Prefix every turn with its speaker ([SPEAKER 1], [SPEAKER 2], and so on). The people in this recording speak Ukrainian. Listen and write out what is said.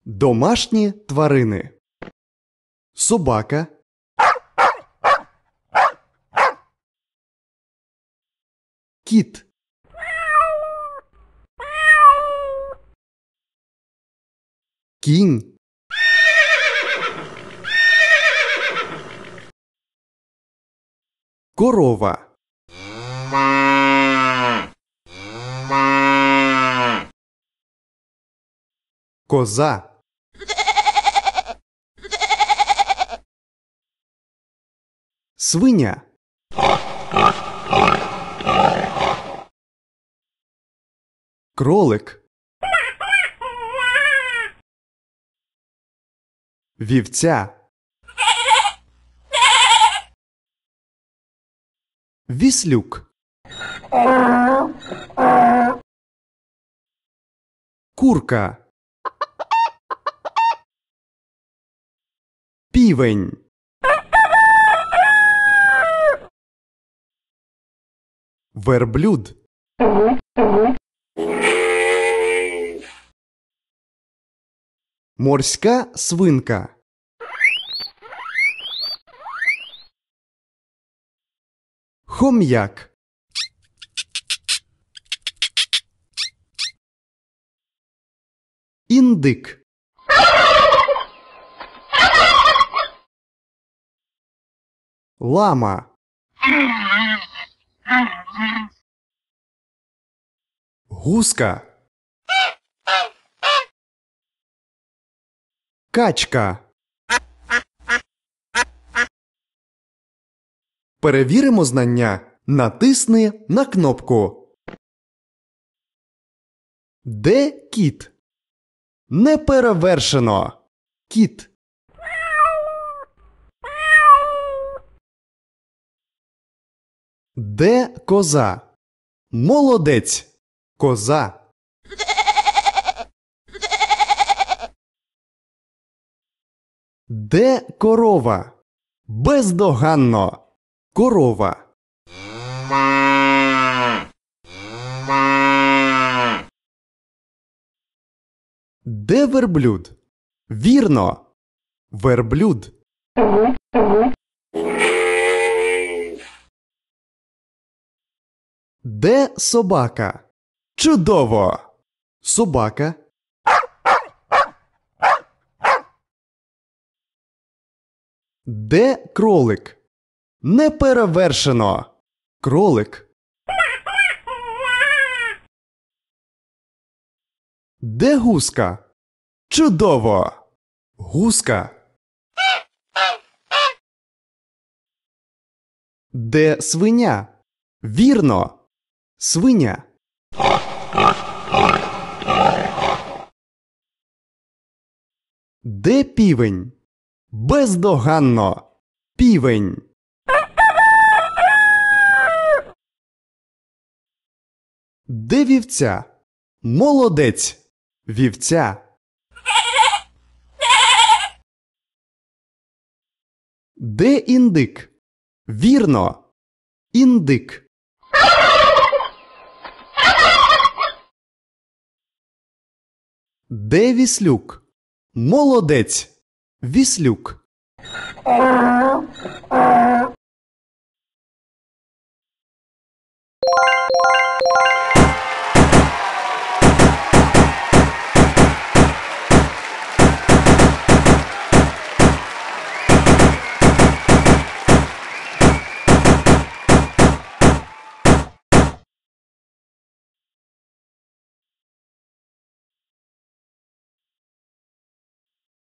[SPEAKER 1] Домашні тварини. Собака, кіт, кінь, корова, коза, свиня, кролик, вівця, віслюк, курка, півень, верблюд, морська свинка, хом'як, індик, лама, гуска, качка. Перевіримо знання. Натисни на кнопку. Де кіт? Неперевершено. Кіт. Де коза? Молодець. Коза. Де корова? Бездоганно. Корова. Де верблюд? Вірно. Верблюд. Де собака? Чудово! Собака. Де кролик? Неперевершено. Кролик. Де гуска? Чудово! Гуска. Де свиня? Вірно. Свиня. Де півень? Бездоганно. Півень. Де вівця? Молодець. Вівця. Де індик? Вірно. Індик. Де віслюк? Молодець. Віслюк.